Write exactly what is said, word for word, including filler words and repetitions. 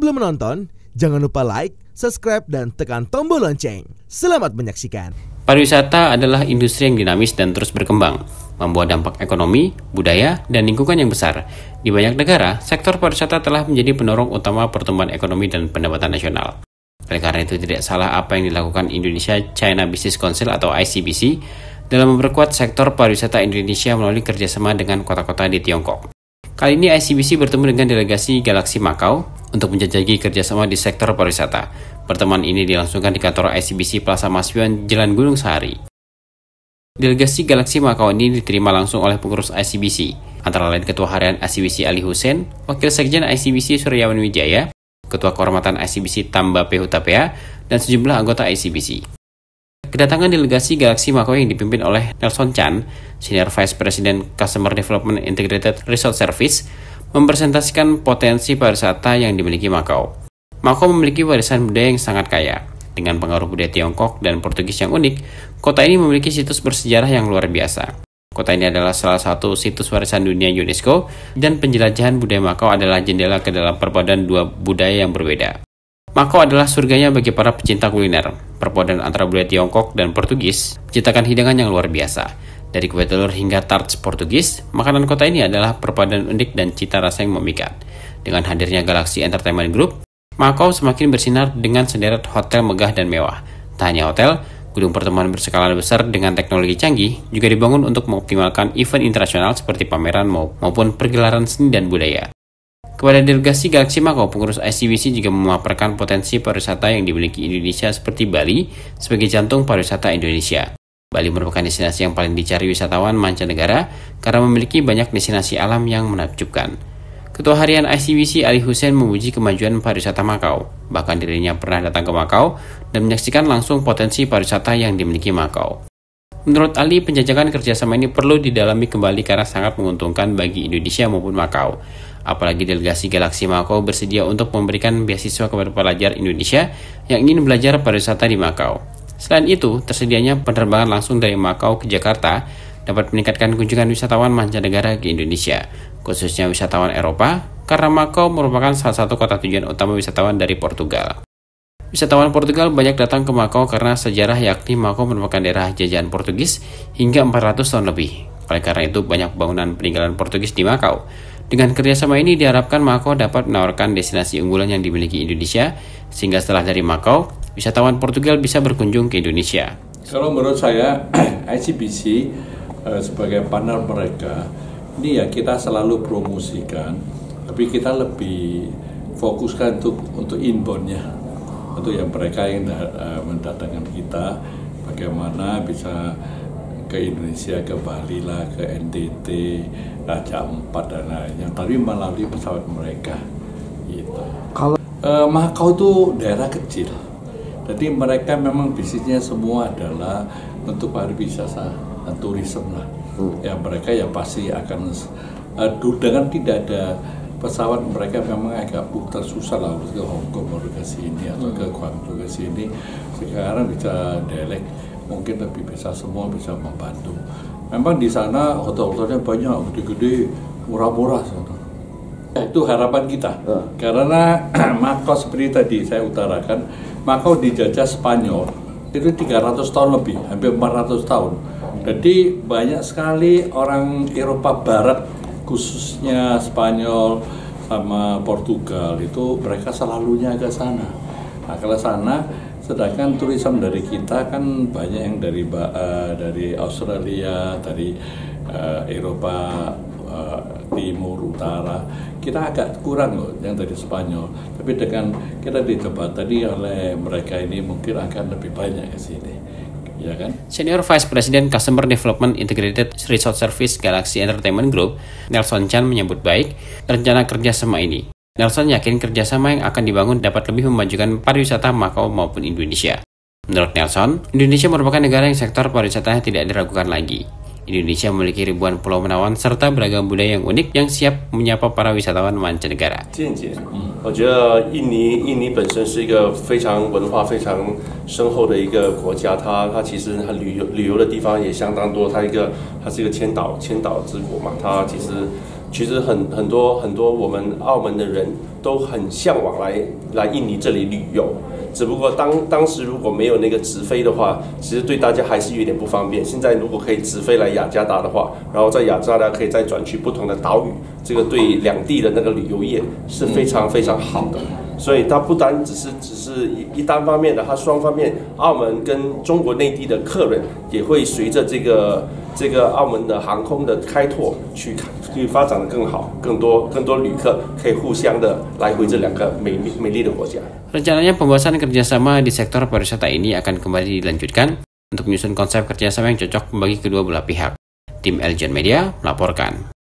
Sebelum menonton, jangan lupa like, subscribe, dan tekan tombol lonceng. Selamat menyaksikan. Pariwisata adalah industri yang dinamis dan terus berkembang, membawa dampak ekonomi, budaya, dan lingkungan yang besar. Di banyak negara, sektor pariwisata telah menjadi pendorong utama pertumbuhan ekonomi dan pendapatan nasional. Oleh karena itu, tidak salah apa yang dilakukan Indonesia China Business Council atau I C B C dalam memperkuat sektor pariwisata Indonesia melalui kerjasama dengan kota-kota di Tiongkok. Kali ini I C B C bertemu dengan delegasi Galaxy Macau untuk menjajaki kerjasama di sektor pariwisata. Pertemuan ini dilangsungkan di kantor I C B C Plaza Maspion, Jalan Gunung Sahari. Delegasi Galaxy Macau ini diterima langsung oleh pengurus I C B C, antara lain Ketua Harian I C B C Ali Hussein, Wakil Sekjen I C B C Suryawan Wijaya, Ketua Kehormatan I C B C Tamba P Hutapea, dan sejumlah anggota I C B C. Kedatangan delegasi Galaxy Macau yang dipimpin oleh Nelson Chan, Senior Vice President Customer Development Integrated Resort Service, mempresentasikan potensi pariwisata yang dimiliki Macau. Macau memiliki warisan budaya yang sangat kaya. Dengan pengaruh budaya Tiongkok dan Portugis yang unik, kota ini memiliki situs bersejarah yang luar biasa. Kota ini adalah salah satu situs warisan dunia UNESCO, dan penjelajahan budaya Macau adalah jendela ke dalam perpaduan dua budaya yang berbeda. Macau adalah surganya bagi para pecinta kuliner. Perpaduan antara budaya Tiongkok dan Portugis menciptakan hidangan yang luar biasa. Dari kue telur hingga tarts Portugis, makanan kota ini adalah perpaduan unik dan cita rasa yang memikat. Dengan hadirnya Galaxy Entertainment Group, Macau semakin bersinar dengan sederet hotel megah dan mewah. Tak hanya hotel, gedung pertemuan berskala besar dengan teknologi canggih juga dibangun untuk mengoptimalkan event internasional seperti pameran maupun pergelaran seni dan budaya. Kepada delegasi Galaxy Macau, pengurus I C B C juga memaparkan potensi pariwisata yang dimiliki Indonesia seperti Bali sebagai jantung pariwisata Indonesia. Bali merupakan destinasi yang paling dicari wisatawan mancanegara karena memiliki banyak destinasi alam yang menakjubkan. Ketua Harian I C B C Ali Hussein memuji kemajuan pariwisata Macau. Bahkan dirinya pernah datang ke Macau dan menyaksikan langsung potensi pariwisata yang dimiliki Macau. Menurut Ali, penjajakan kerjasama ini perlu didalami kembali karena sangat menguntungkan bagi Indonesia maupun Macau. Apalagi delegasi Galaxy Macau bersedia untuk memberikan beasiswa kepada pelajar Indonesia yang ingin belajar pariwisata di Macau. Selain itu, tersedianya penerbangan langsung dari Macau ke Jakarta dapat meningkatkan kunjungan wisatawan mancanegara ke Indonesia, khususnya wisatawan Eropa, karena Macau merupakan salah satu kota tujuan utama wisatawan dari Portugal. Wisatawan Portugal banyak datang ke Macau karena sejarah, yakni Macau merupakan daerah jajahan Portugis hingga empat ratus tahun lebih. Oleh karena itu, banyak bangunan peninggalan Portugis di Macau. Dengan kerjasama ini diharapkan Macau dapat menawarkan destinasi unggulan yang dimiliki Indonesia, sehingga setelah dari Macau, wisatawan Portugal bisa berkunjung ke Indonesia. Kalau menurut saya, I C B C uh, sebagai partner mereka, ini ya kita selalu promosikan, tapi kita lebih fokuskan untuk untuk inbound-nya, untuk yang mereka yang uh, mendatangkan kita, bagaimana bisa ke Indonesia, ke Bali lah, ke N T T, Raja Ampat dan lainnya, tapi melalui pesawat mereka. Gitu. Kalau uh, Macau itu daerah kecil, jadi mereka memang bisnisnya semua adalah untuk pariwisata dan turisme lah. Hmm. Ya mereka ya pasti akan uh, dengan tidak ada pesawat, mereka memang agak putar susah lah harus ke Hong Kong baru ke sini atau ke Guangzhou ke sini. Sekarang bisa direct, mungkin lebih bisa semua bisa membantu. Memang di sana hotel-hotelnya banyak, gede-gede, murah-murah. Itu harapan kita. Uh. Karena Macau seperti tadi saya utarakan, Macau dijajah Spanyol itu tiga ratus tahun lebih, hampir empat ratus tahun. Jadi banyak sekali orang Eropa Barat, khususnya Spanyol sama Portugal, itu mereka selalunya ke sana. Nah, kalau sana, sedangkan turisme dari kita kan banyak yang dari uh, dari Australia, dari uh, Eropa uh, Timur, Utara. Kita agak kurang loh yang dari Spanyol. Tapi dengan kita dijembatani oleh mereka ini mungkin akan lebih banyak ke sini. Ya kan? Senior Vice President Customer Development Integrated Resort Service Galaxy Entertainment Group, Nelson Chan menyambut baik rencana kerjasama ini. Nelson yakin kerjasama yang akan dibangun dapat lebih memajukan pariwisata Macau maupun Indonesia. Menurut Nelson, Indonesia merupakan negara yang sektor pariwisatanya tidak diragukan lagi. Indonesia memiliki ribuan pulau menawan serta beragam budaya yang unik yang siap menyapa para wisatawan mancanegara. 见解，我觉得印尼印尼本身是一个非常文化非常深厚的一个国家，它它其实它旅游旅游的地方也相当多，它一个它是一个千岛千岛之国嘛，它其实其实很很多很多我们澳门的人都很向往来来印尼这里旅游，只不过当当时如果没有那个直飞的话，其实对大家还是有点不方便。现在如果可以直飞来雅加达的话，然后在雅加达可以再转去不同的岛屿，这个对两地的那个旅游业是非常非常好的。所以它不单只是只是一一单方面的，它双方面，澳门跟中国内地的客人也会随着这个这个澳门的航空的开拓去去发展的更好，更多更多旅客可以互相的来回这两个美美丽的国家。 Rencananya pembahasan kerjasama di sektor pariwisata ini akan kembali dilanjutkan untuk menyusun konsep kerjasama yang cocok bagi kedua belah pihak. Tim Eljon Media melaporkan.